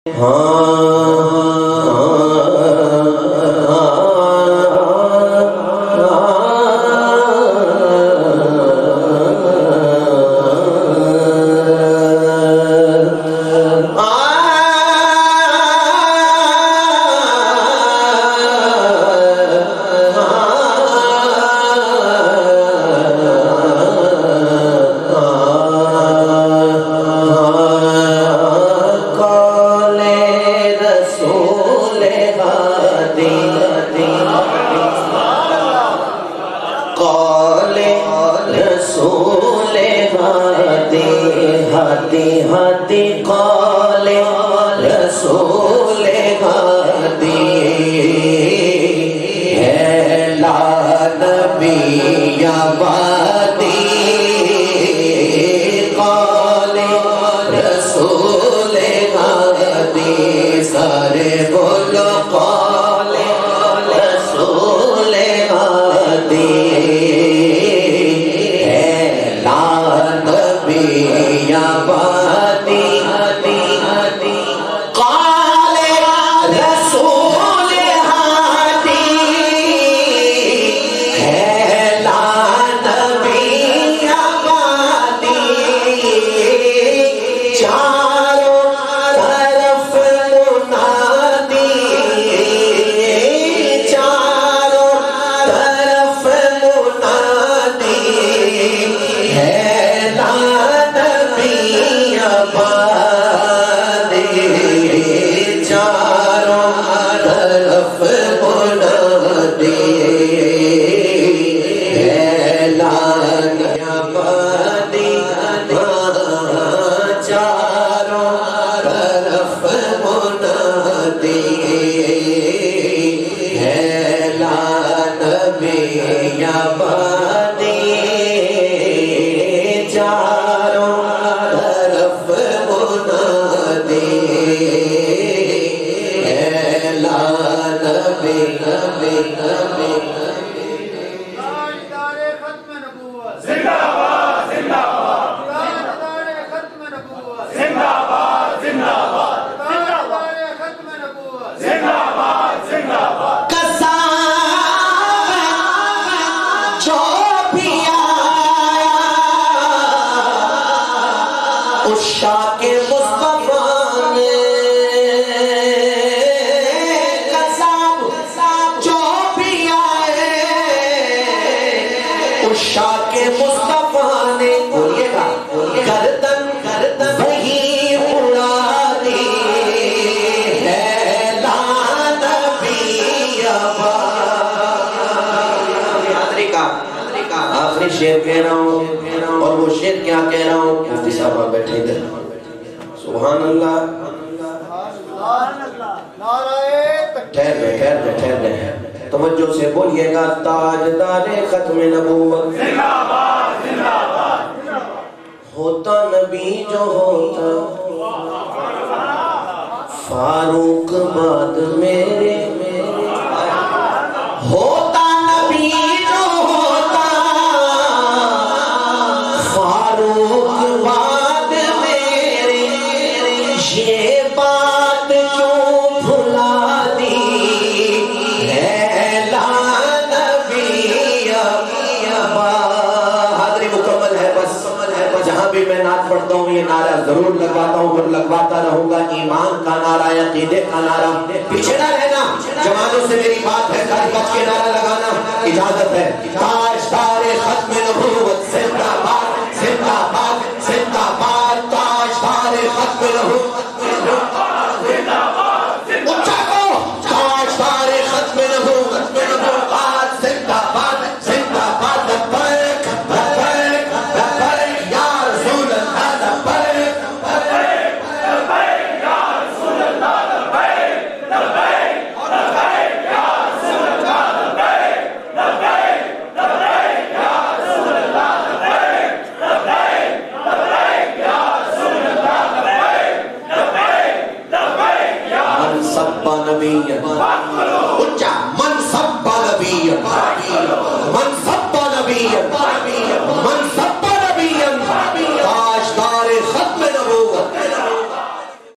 شعر کہہ رہا ہوں اور وہ شعر کیا کہہ رہا ہوں مفتی صاحب آپ بیٹھے ادھر سبحان اللہ ٹھہر دے توجہ سے بولیے گا تاجدار ختم نبوت زندہ باد زندہ باد ہوتا نبی جو ہوتا فاروق بعد میرے ہوتا نبی جو ہوتا فاروق بعد میرے یہ بات کیوں بھلا دی ہے لا نبی ابا حاضری مکمل ہے بس جہاں بھی میں نعت پڑھتا ہوں یہ نعرہ ضرور لگواتا ہوں اور لگواتا رہوں گا ایمان کا نعرہ عقیدے کا نعرہ پیچھے نہ رہنا جوانوں سے میری بات ہے کل بچ کے نعرہ لگانا اجازت ہے تاجدار ختم نبوت زندہ باد زندہ باد زندہ باد تاجدار ختم نبوت زندہ باد اچھا کو تاجدار ختم نبوت زندہ باد زندہ باد لبیک لبیک لبیک یا رسول اللہ لبیک لبیک لبیک یا رسول اللہ لبیک لبیک لبیک یا رسول اللہ لبیک لبیک لبیک یا رسول اللہ لبیک لبیک لبیک یا رسول اللہ لبیک لبیک لبیک یا من سب نبی